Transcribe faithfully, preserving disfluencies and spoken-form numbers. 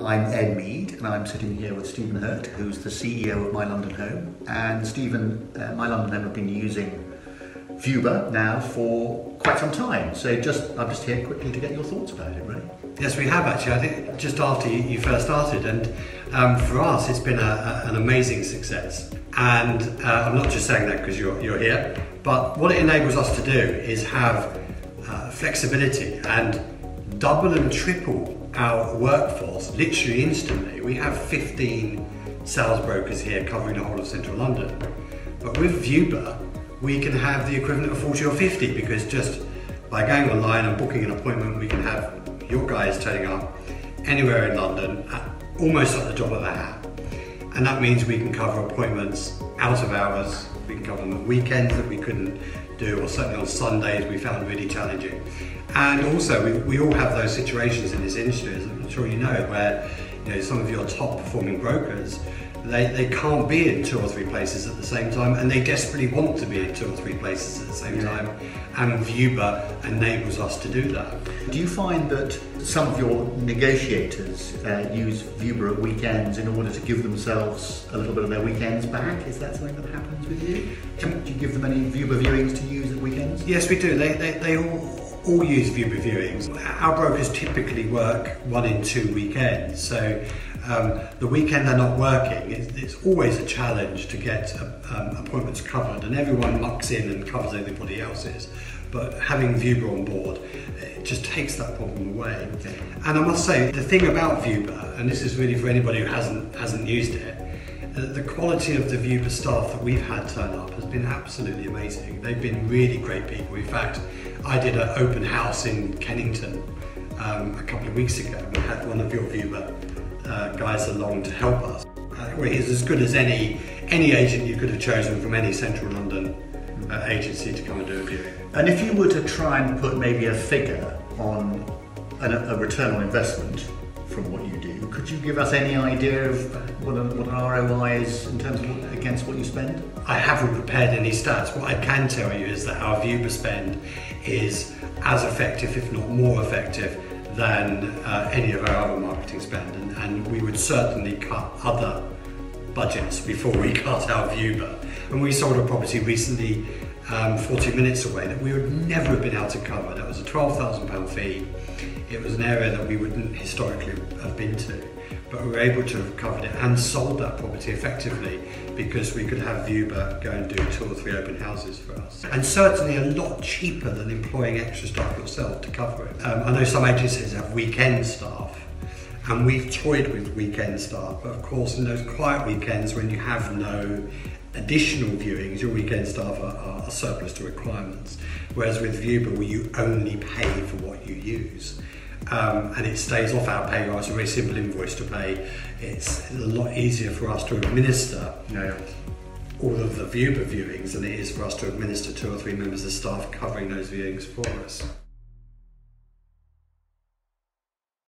I'm Ed Mead, and I'm sitting here with Stephen Hurt, who's the C E O of My London Home. And Stephen, uh, My London Home have been using Vuber now for quite some time. So just, I'm just here quickly to get your thoughts about it, really. Yes, we have actually. I think just after you, you first started, and um, for us, it's been a, a, an amazing success. And uh, I'm not just saying that because you're, you're here, but what it enables us to do is have uh, flexibility and double and triple our workforce literally instantly. We have fifteen sales brokers here covering the whole of central London. But with Vuber, we can have the equivalent of forty or fifty, because just by going online and booking an appointment, we can have your guys turning up anywhere in London, at, almost at the drop of a hat. And that means we can cover appointments out of hours, we can cover them at weekends that we couldn't do, or certainly on Sundays we found really challenging. And also we, we all have those situations in this industry, as I'm sure you know, where you know some of your top performing brokers, They, they can't be in two or three places at the same time, and they desperately want to be in two or three places at the same yeah. time, and Vuber enables us to do that. Do you find that some of your negotiators uh, use Vuber at weekends in order to give themselves a little bit of their weekends back? Is that something that happens with you? Do, do you give them any Vuber viewings to use at weekends? Yes, we do. They, they, they all, all use Vuber viewings. Our brokers typically work one in two weekends, so Um, the weekend they're not working, it's, it's always a challenge to get uh, um, appointments covered, and everyone mucks in and covers everybody else's. But having Vuber on board, it just takes that problem away. Okay. And I must say, the thing about Vuber, and this is really for anybody who hasn't hasn't used it, uh, the quality of the Vuber staff that we've had turn up has been absolutely amazing. They've been really great people. In fact, I did an open house in Kennington um, a couple of weeks ago. We had one of your Vuber Uh, guys along to help us. Uh, well, he's as good as any any agent you could have chosen from any central London uh, agency to come and do a viewing. And if you were to try and put maybe a figure on an, a return on investment from what you do, could you give us any idea of what an, what an R O I is in terms of what, against what you spend? I haven't prepared any stats. What I can tell you is that our Vuber spend is as effective, if not more effective, than uh, any of our other marketing spend, and, and we would certainly cut other budgets before we cut our Vuber. And we sold a property recently um, forty minutes away that we would never have been able to cover. That was a twelve thousand pound fee. It was an area that we wouldn't historically have been to, but we were able to have covered it and sold that property effectively because we could have Vuber go and do two or three open houses for us. And certainly a lot cheaper than employing extra staff yourself to cover it. Um, I know some agencies have weekend staff, and we've toyed with weekend staff, but of course in those quiet weekends when you have no additional viewings, your weekend staff are, are surplus to requirements. Whereas with Vuber, where you only pay for what you use, um, and it stays off our payroll. It's a very simple invoice to pay. It's a lot easier for us to administer Yeah. all of the Vuber viewings than it is for us to administer two or three members of staff covering those viewings for us.